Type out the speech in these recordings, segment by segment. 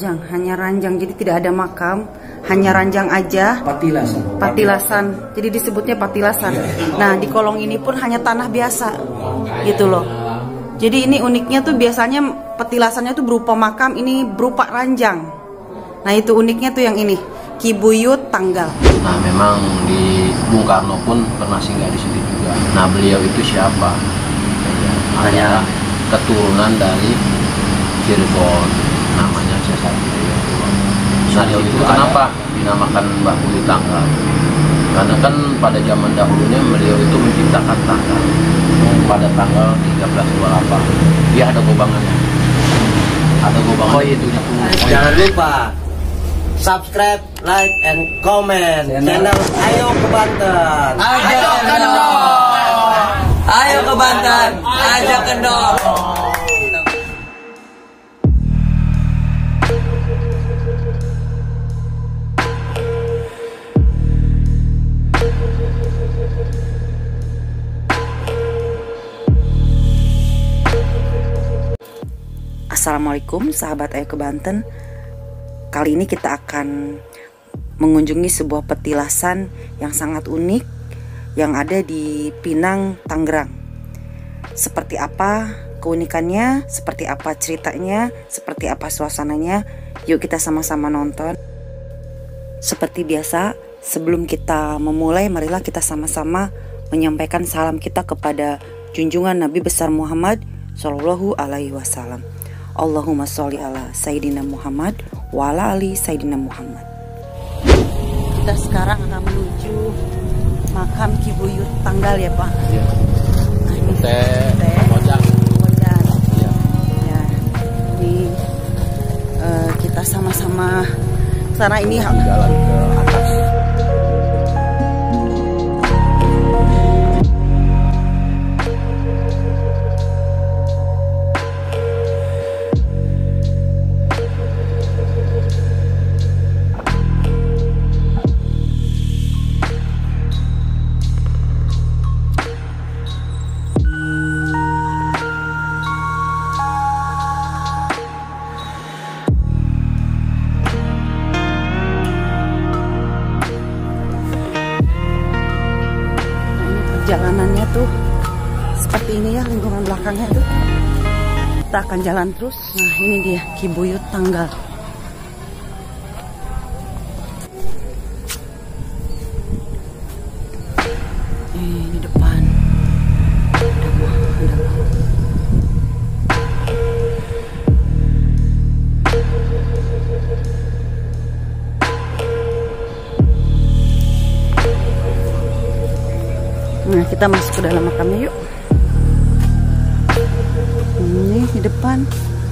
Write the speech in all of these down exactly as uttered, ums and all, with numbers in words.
ranjang, hanya ranjang. Jadi tidak ada makam, hanya ranjang aja. Patilasan. Patilasan. Jadi disebutnya patilasan. Nah, di kolong ini pun hanya tanah biasa. Gitu loh. Jadi ini uniknya tuh biasanya petilasannya tuh berupa makam, ini berupa ranjang. Nah, itu uniknya tuh yang ini. Ki Buyut Tanggal. Nah, memang di Bung Karno pun pernah singgah di situ juga. Nah, beliau itu siapa? Hanya keturunan dari Cirebon, namanya Sesatria. Nah, dia itu kenapa dinamakan Mbah Buyut Tanggal? Karena kan pada zaman dahulunya beliau itu menciptakan tanggal pada tanggal tiga belas dua puluh delapan. Dia ada gobangannya. Ada gobangan. Oh, itu. Jangan lupa subscribe, like, and comment channel Ayo ke Banten. Ayo kendor. Ayo ke Banten. Ayo kendor. Assalamualaikum sahabat Ayo ke Banten. Kali ini kita akan mengunjungi sebuah petilasan yang sangat unik yang ada di Pinang, Tangerang. Seperti apa keunikannya, seperti apa ceritanya, seperti apa suasananya, yuk kita sama-sama nonton. Seperti biasa, sebelum kita memulai, marilah kita sama-sama menyampaikan salam kita kepada junjungan Nabi besar Muhammad Shallallahu Alaihi Wasallam. Allahumma sholli ala Sayyidina Muhammad wa ala ali Sayyidina Muhammad. Kita sekarang akan menuju makam Ki Buyut Tanggal ya Pak. Iya. Nah, ini Teh Mojang. Mojang. Iya. Ya, ini uh, kita sama-sama sana ini Jalan ke atas. Jalanannya tuh seperti ini ya, lingkungan belakangnya tuh. Kita akan jalan terus. Nah, ini dia Ki Buyut Tanggal. Eh, di depan. Ada mah, ada mah. Nah, kita masuk ke dalam makamnya yuk. Ini di depan.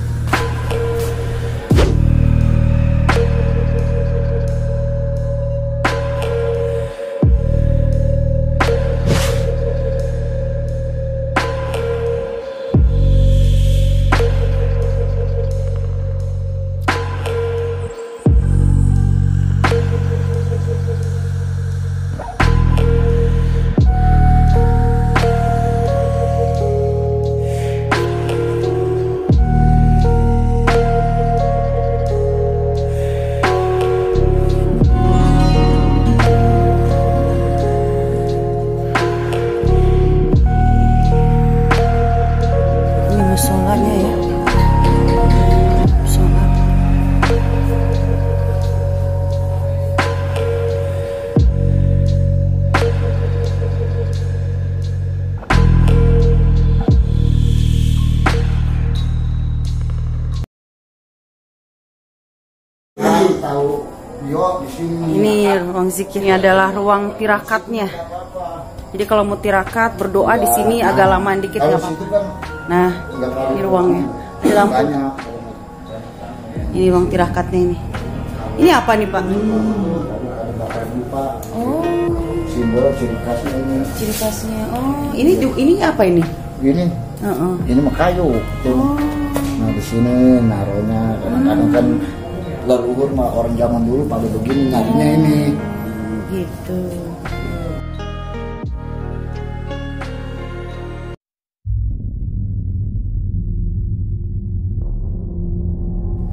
Musolanya ya, musola. Ini ruang zikirnya adalah ruang tirakatnya. Jadi kalau mau tirakat berdoa di sini agak lama dikit nggak apa-apa. Nah, ini ruangnya. Ada lampu. Ini ruang tirakatnya ini. Ini apa nih Pak? Oh. Simbol ciri khasnya ini. Ciri khasnya. Oh, ini ini apa ini? Ini. Uh-uh. Ini mah kayu. Oh. Nah di sini naruhnya kadang-kadang kan leluhur mah orang zaman dulu pada begini naruhnya ini. Gitu.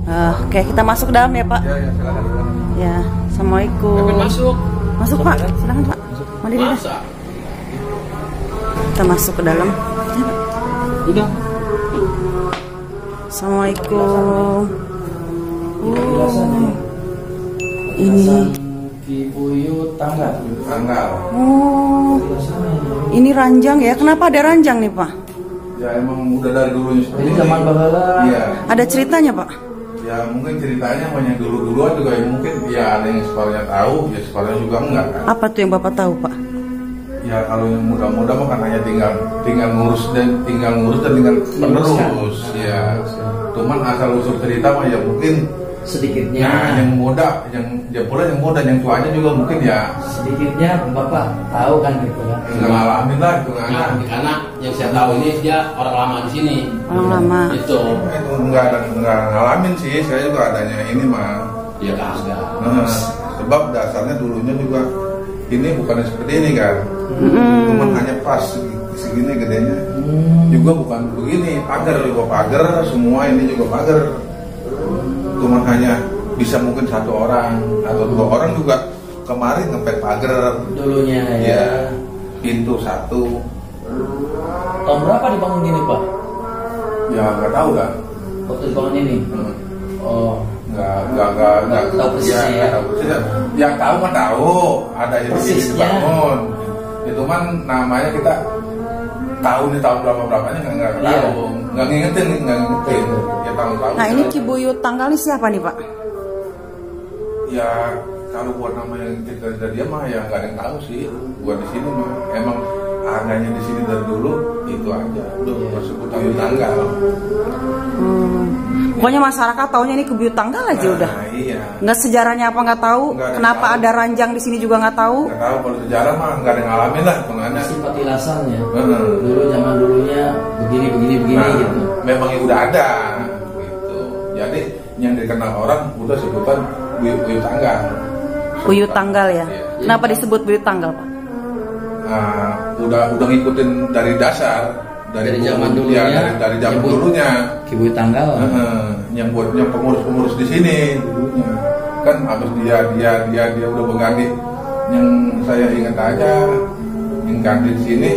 Uh, Oke, kita masuk ke dalam ya Pak. Ya, ya, silakan, silakan. Ya, assalamualaikum. Masuk. Masuk Pak, silakan Pak. Mandi dulu. Kita masuk ke dalam. Udah. Assalamualaikum. Oh, ini Kibuyut Tanggal. Tanggal. oh, ini ranjang ya? Kenapa ada ranjang nih Pak? Ya emang udah dari dulunya seperti Ini ini. zaman baheula. Iya. Ada ceritanya Pak? Ya mungkin ceritanya banyak dulu-duluan juga ya, mungkin ya ada yang sekolahnya tahu, ya sekolahnya juga enggak kan. Apa tuh yang Bapak tahu Pak? Ya kalau yang muda-muda mah kan hanya tinggal tinggal ngurus dan tinggal ngurus dan tinggal penerus. Ya. Cuman asal usul cerita mah ya mungkin Sedikitnya. nah, yang muda, yang ya pula yang muda, yang tuanya juga mungkin ya Sedikitnya Bapak tahu kan gitu kan. nggak ngalamin lah itu kan. Nah, karena yang saya tahu ini dia orang lama di sini. Orang lama. Itu. Itu nggak ada nggak ngalamin sih, saya juga adanya ini mah. Dia kagak. Nah, sebab dasarnya dulunya juga ini bukan seperti ini kan. Mm-mm. Cuman hanya pas segini gedenya. Juga bukan begini, pagar juga pagar, semua ini juga pagar. Cuman hanya bisa mungkin satu orang atau dua orang juga kemarin ngepet pagar. Dulunya ya. Ya, pintu satu. Tahun berapa dibangun gini Pak? Ya nggak tahu kan. Waktu dibangun ini. Hmm. Oh. nggak nggak nggak nggak Tahu persisnya ya. nggak tahu persisnya. Yang tahu mah tahu ada yang di sini Persisnya. dibangun. Itu kan namanya kita tahu nih tahun berapa berapanya nggak nggak Iya. tahu, nggak ngingetin nggak ngingetin. Ya tahun-tahun. Nah ini Kibuyut Tanggal ini siapa nih Pak? Ya kalau buat nama yang kita dari dia mah ya nggak ada yang tahu sih. Buat di sini mah emang harganya di sini dari dulu itu aja. Udah tersebut Kibuyut Tanggal. Hmm. Pokoknya masyarakat taunya ini Kibuyut Tanggal aja Nah, udah. iya. Nggak sejarahnya apa nggak tahu. Nggak ada Kenapa tahu. ada ranjang di sini juga nggak tahu. Nggak tahu kalau sejarah mah nggak ada yang ngalamin lah kemana. Masih patilasannya. Benar. Dulu zaman dulunya begini begini begini Nah, gitu. memang ya udah ada gitu. Jadi yang dikenal orang udah sebutan Buyut Buyut Tanggal. Buyut Tanggal ya. Iya. Kenapa disebut Buyut Tanggal Pak? Nah, udah udah ngikutin dari dasar Dari dulu- zaman ya, dulunya, dari, dari zaman nyebut. dulunya. Kibuyut Tanggal. Heeh, yang buat yang pengurus-pengurus di sini dulunya. Kan habis dia dia dia dia udah berganti. Yang saya ingat aja yang ganti di sini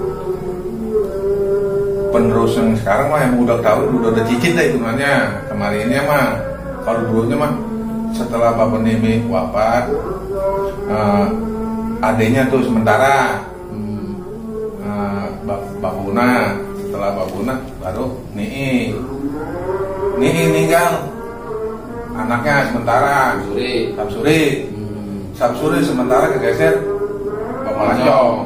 penerus yang sekarang mah yang udah tahu udah udah cicit deh hitungannya kemarin ini mah. Kalau dulunya mah setelah Bapak Nemi wafat, uh, adanya tuh sementara uh, Mbak Buna, setelah Mbak Buna baru Nii Nii meninggal anaknya sementara Suri. Samsuri Samsuri sementara kegeser Bapak Malancong.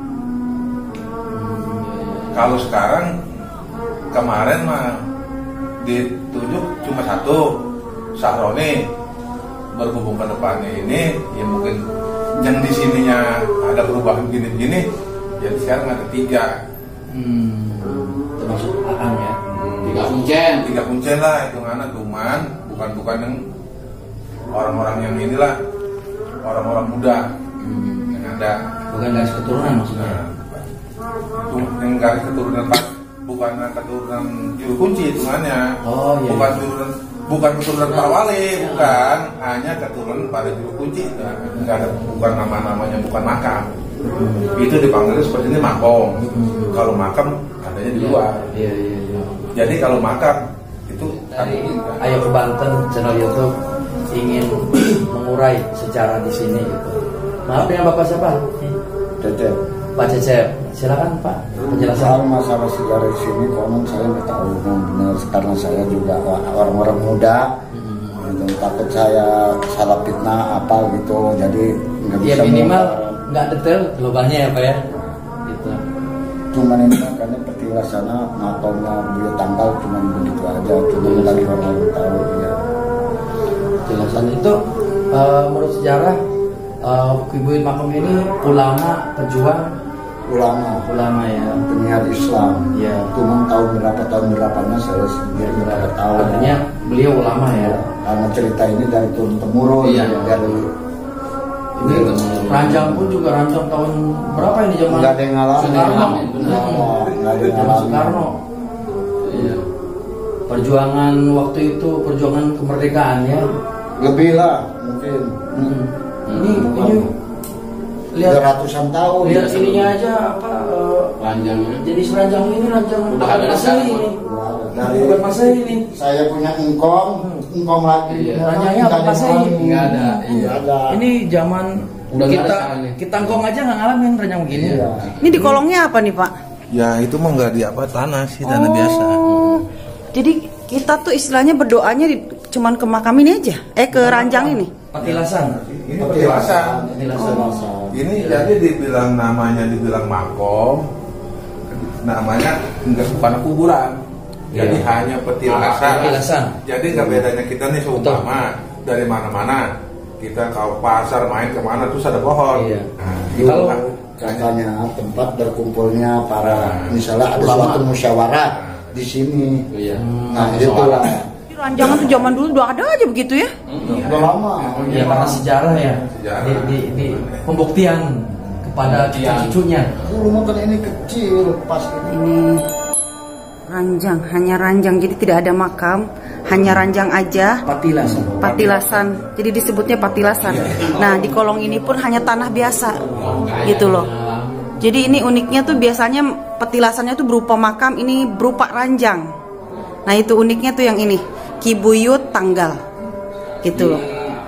Kalau sekarang kemarin mah ditunjuk cuma satu Sahroni, berhubung ke depannya ini ya mungkin yang di sininya ada perubahan gini-gini ya sekarang ada tiga. Hmm. Termasuk Aang ya. Tiga kuncen. Tiga kuncen lah hitungannya, cuman bukan bukan yang orang-orang yang inilah orang-orang muda yang ada. Bukan garis keturunan maksudnya. Nah, cuma yang garis keturunan Pak, bukan keturunan juru kunci hitungannya. Oh, iya. Bukan keturunan bukan keturunan Pak Wali, bukan, hanya keturunan pada juru kunci. Nah, enggak ada, bukan nama-namanya, bukan makam. Itu dipanggilnya seperti ini makom. Kalau makam adanya di luar. Iya iya iya. Jadi kalau makam itu Dari Ayo ke Banten channel YouTube ingin mengurai sejarah di sini gitu. Maaf ya Bapak siapa? Cecep. Pak Cecep. Silakan Pak penjelasan. Soal masalah sejarah di sini, konon saya nggak tahu yang benar karena saya juga orang-orang muda. Gitu. Takut saya salah fitnah apa gitu, jadi nggak Ya bisa. minimal mengungkap. nggak detail globalnya ya Pak ya. Gitu. Cuman ini makanya petilasannya makomnya Buyut Tanggal cuman begitu aja, cuma lagi orang tahu ya. Penjelasan itu eh, menurut sejarah eh, Kibuyut Makom ini ulama pejuang Ulama, ulama ya. penyiar Islam. Iya. Cuman tahun berapa tahun berapanya saya sendiri nggak tahu. Artinya beliau ulama ya. Karena cerita ini dari turun temurun, Iya. dari Ini ranjang pun juga ranjang tahun berapa ini zaman? nggak ada yang ngalamin. Soekarno. Benar. Oh, nggak ada yang Zaman ngalamin. Soekarno. Iya. perjuangan waktu itu, perjuangan kemerdekaan ya. Lebih lah mungkin. Hmm. Ini ini lihat Udah ratusan tahun. lihat ininya aja apa uh, Ranjangnya. jadi seranjang ini ranjang Udah ada Masehi sekarang. ini. Dari Bukan Masehi ini. saya punya engkong, engkong lagi. Iya. Ranjangnya apa Masehi? Nggak ada. Nggak ada. Ini zaman Udah nggak ada kita sekarang nih. kita ngkong aja nggak ngalamin ranjang begini. Iya. Ini di kolongnya apa nih Pak? Ya itu mah nggak di apa tanah sih, tanah biasa. Oh, jadi kita tuh istilahnya berdoanya di, cuman ke makam ini aja, eh ke ranjang ini. Petilasan. Ini petilasan. Petilasan. Ini jadi dibilang namanya dibilang makom, namanya enggak bukan kuburan. Jadi Iya. hanya petilasan. Petilasan. Jadi nggak bedanya kita nih seumpama dari mana-mana kita ke pasar main kemana terus ada pohon. Iya. Nah, itu Kalau kan Katanya tempat berkumpulnya para misalnya ada Ulama. suatu musyawarah di sini. Iya. Nah itulah. Di ranjangan tuh zaman dulu udah ada aja begitu ya. Udah lama. Ya karena sejarah ya. Sejarah. Di, di, di pembuktian kepada cucu-cucunya. Dulu mungkin ini kecil pas ini. Ini ranjang, hanya ranjang, jadi tidak ada makam, hanya ranjang aja. Patilasan. Patilasan, jadi disebutnya patilasan. Nah di kolong ini pun hanya tanah biasa, gitu loh. Jadi ini uniknya tuh biasanya petilasannya tuh berupa makam, ini berupa ranjang. Nah itu uniknya tuh yang ini, Kibuyut Tanggal, gitu loh.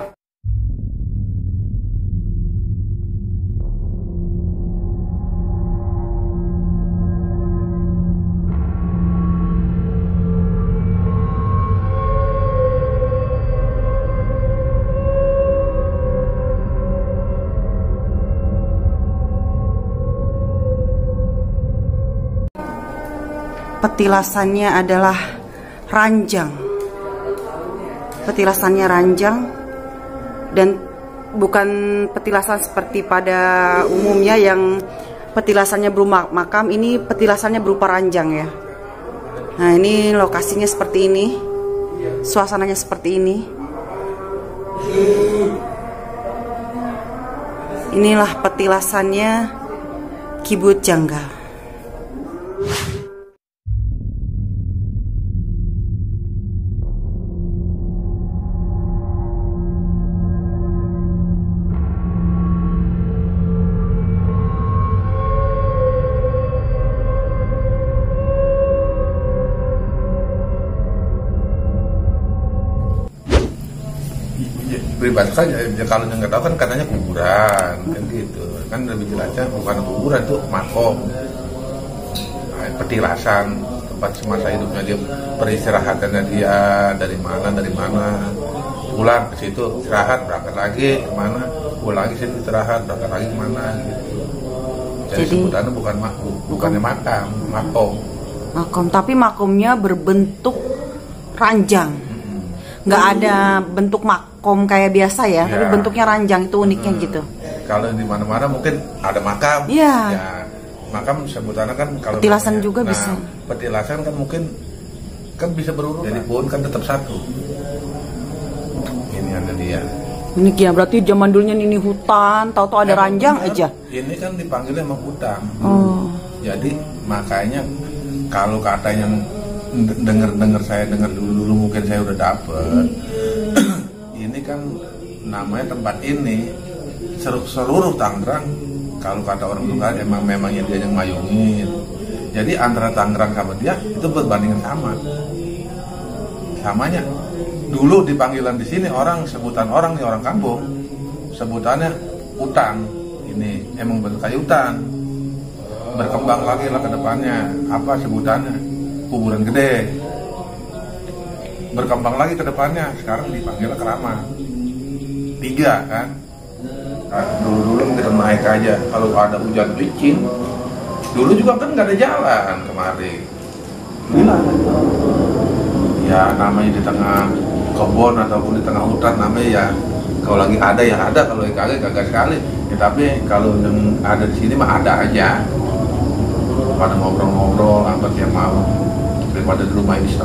Petilasannya adalah ranjang. Petilasannya ranjang dan bukan petilasan seperti pada umumnya yang petilasannya berupa makam, ini petilasannya berupa ranjang ya. Nah, ini lokasinya seperti ini. Suasananya seperti ini. Inilah petilasannya Kibuyut Janggal. pribadi saja ya, kalau yang nggak tahu kan katanya kuburan kan gitu kan, lebih jelasnya bukan kuburan itu makom, nah, petilasan tempat semasa hidupnya dia, peristirahatannya dia dari mana dari mana pulang ke situ istirahat, berangkat lagi kemana, pulang lagi situ istirahat, berangkat lagi kemana gitu. Jadi, Jadi sebutannya bukan makam, bukannya makam, makom. makom, tapi makomnya berbentuk ranjang. Nggak ada bentuk makom kayak biasa ya, Ya. tapi bentuknya ranjang, itu uniknya Hmm. gitu. Kalau di mana-mana mungkin ada makam. Iya. Ya, makam sebutannya kan kalau Petilasan namanya- juga nah, bisa. Petilasan kan mungkin kan bisa berurut. Jadi pun kan tetap satu. Ini ada dia. Unik ya, berarti zaman dulunya ini hutan, tahu-tahu ada Emang ranjang benar, aja. Ini kan dipanggilnya emang hutan. Oh, Jadi makanya kalau katanya dengar-dengar saya dengar dulu-dulu mungkin saya udah dapet. Ini kan namanya tempat ini seluruh, seluruh Tangerang kalau kata orang dulu kan emang memangnya dia yang mayungin. Jadi antara Tangerang sama dia itu berbandingan sama. Samanya dulu di panggilan di sini orang sebutan orang nih orang kampung sebutannya hutan. Ini emang bentuk kayak hutan. Berkembang lagi lah ke depannya apa sebutannya kuburan gede, berkembang lagi ke depannya sekarang dipanggil keramat tiga kan. Nah, dulu-dulu kita naik aja kalau ada hujan licin, dulu juga kan nggak ada jalan kemari, gila ya namanya di tengah kebun ataupun di tengah hutan namanya ya kalau lagi ada ya ada, kalau yang kagak kagak sekali ya, tapi kalau yang ada di sini mah ada aja pada ngobrol-ngobrol apa tiap malam daripada di rumah iseng.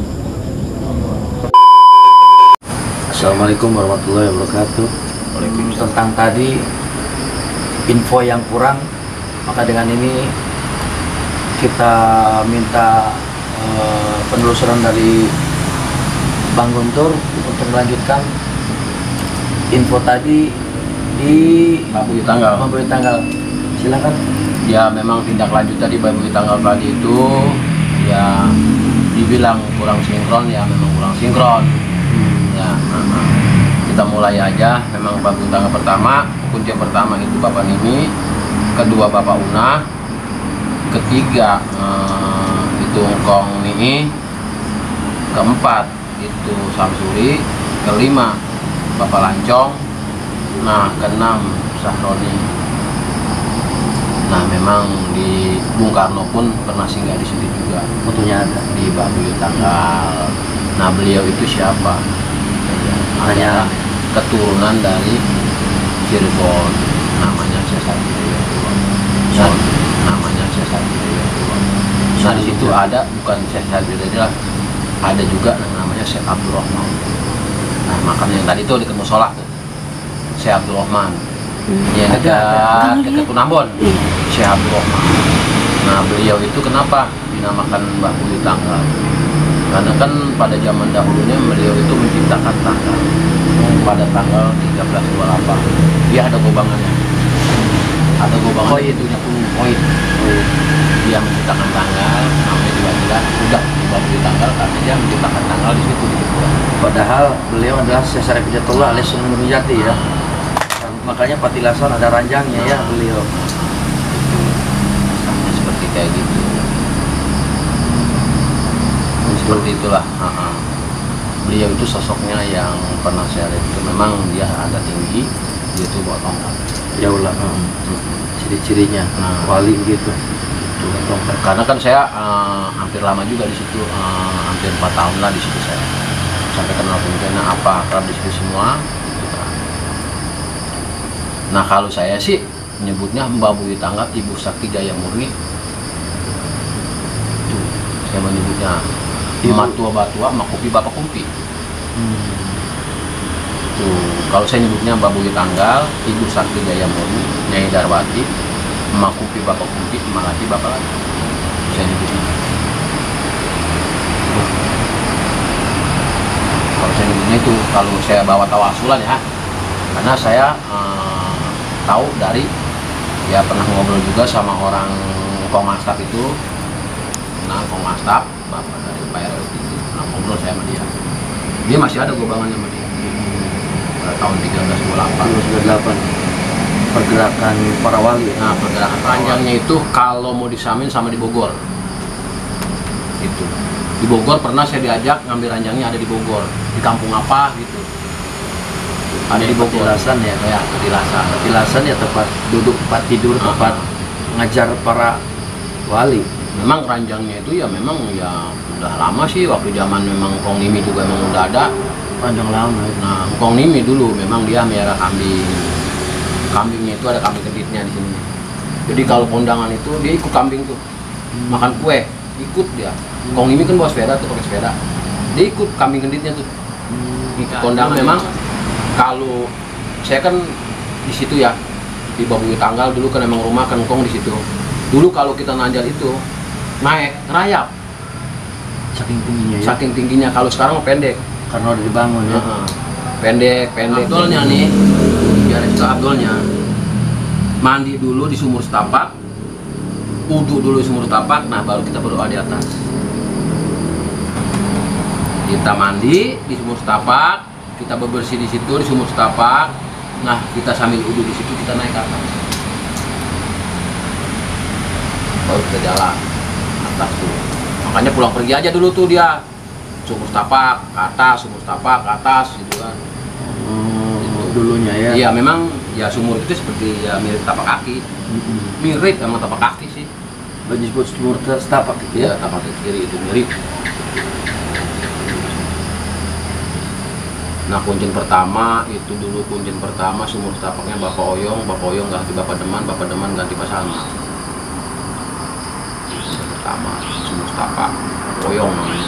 Assalamualaikum warahmatullahi wabarakatuh. Tentang tadi info yang kurang, maka dengan ini kita minta eh, penelusuran dari Bang Guntur untuk melanjutkan info tadi di Babuy Tanggal. Babuy Tanggal. Silakan. Ya memang tindak lanjut tadi Babuy Tanggal tadi itu ya dibilang kurang sinkron, ya memang kurang sinkron. Ya, nah, kita mulai aja. Memang Babuy Tanggal pertama, kunci yang pertama itu Bapak Nimi, kedua Bapak Una, ketiga eh, itu Ngkong Nii, keempat itu Samsuri, kelima Bapak Lancong, nah keenam Sahroni. Nah memang di Bung Karno pun pernah singgah di situ juga, Fotonya ada. di Babuy Tanggal. Nah beliau itu siapa? Hanya keturunan dari Cirebon, namanya Sesatrio. Nah, namanya Sesatrio. Nah di situ ada, bukan Sesatrio lah, ada juga yang namanya Syekh Abdurrahman. Nah makanya yang tadi itu di musola tuh, Syekh Abdurrahman. Yang dekat dekat Tunambon, Syekh Abdurrahman. Nah beliau itu kenapa dinamakan Babuy Tanggal? Karena kan pada zaman dahulunya beliau itu menciptakan tanggal pada tanggal tiga belas dua puluh delapan. Dia ada gobangannya, ada gobangan itu punya pun koin. Dia menciptakan tanggal, namanya juga jelas udah Babuy Tanggal karena dia menciptakan tanggal di situ di Jepura. Padahal beliau adalah Sesar Pijatullah alias Sunan Gunung Jati ya. Dan makanya Patilasan ada ranjangnya ya beliau. Sama seperti kayak gitu. Seperti itulah. Uh-huh. Beliau itu sosoknya yang pernah saya lihat itu memang dia ada tinggi, dia itu bawa tongkat. Jauh lah. Hmm. Ciri-cirinya Nah. wali gitu. Tongkat. Karena kan saya uh, hampir lama juga di situ, uh, hampir empat tahun lah di situ saya. Sampai kenal pemimpinnya apa akrab di situ semua. Gitu. Nah kalau saya sih menyebutnya Babuy Tanggal Ibu Sakti Jaya Murni. Tuh, saya menyebutnya Matua Batua Makupi Bapak Kumpi. Hmm. Tuh, kalau saya nyebutnya Babuy Tanggal Ibu Sakti Jaya Murni Nyai Darwati Makupi Bapak Kumpi Malati Bapak Lati. Saya nyebutnya. Kalau saya nyebutnya itu, kalau saya bawa tawasulan ya, karena saya eh, tahu dari ya pernah ngobrol juga sama orang Komastap itu, nah Komastap Bapak dari P R L itu, nah ngobrol saya sama dia, dia masih ada gobangannya sama dia pada tahun tiga belas dua puluh delapan. tiga belas dua puluh delapan pergerakan para wali. Nah pergerakan panjangnya itu kalau mau disamin sama di Bogor itu, di Bogor pernah saya diajak ngambil ranjangnya, ada di Bogor, di kampung apa gitu, ada di Bogor. Petilasan ya. Ya Petilasan. Petilasan ya tempat duduk, tempat tidur, tempat ngajar para wali. Memang ranjangnya itu ya memang ya udah lama sih, waktu zaman memang Ngkong Nimi juga memang udah ada. Panjang lama ya. Nah Ngkong Nimi dulu memang dia merah kambing, kambingnya itu ada kambing keditnya di sini. Jadi kalau kondangan itu dia ikut kambing tuh, hmm. makan kue ikut dia. Ngkong Nimi kan bawa sepeda tuh, pakai sepeda, dia ikut kambing keditnya tuh. Hmm. Ikut kondangan memang. Kalau saya kan di situ ya di Babuy Tanggal dulu kan emang rumah kan Ngkong di situ. Dulu kalau kita nanjal itu naik ngerayap Saking tingginya ya. saking tingginya. Kalau sekarang pendek Karena udah dibangun ya. uh-huh. pendek pendek Abdolnya nih, biar kita Abdolnya mandi dulu di sumur setapak, wudhu dulu di sumur setapak, nah baru kita berdoa di atas. Kita mandi di sumur setapak, kita bebersih di situ di sumur setapak, nah kita sambil wudhu di situ, kita naik ke atas, baru kita jalan atas tuh. Makanya pulang pergi aja dulu tuh dia sumur setapak ke atas, sumur setapak ke atas gitu kan. Hmm, Gitu. dulunya ya. Iya memang ya sumur itu seperti ya mirip tapak kaki, Mm-mm. mirip sama tapak kaki sih. Bagi disebut sumur setapak gitu Iya ya. tapak kiri itu mirip. Nah kuncin pertama itu dulu kuncin pertama sumur setapaknya Bapak Oyong, Bapak Oyong ganti Bapak Deman, Bapak Deman ganti Pak Salma. Pertama sumur setapak Oyong namanya.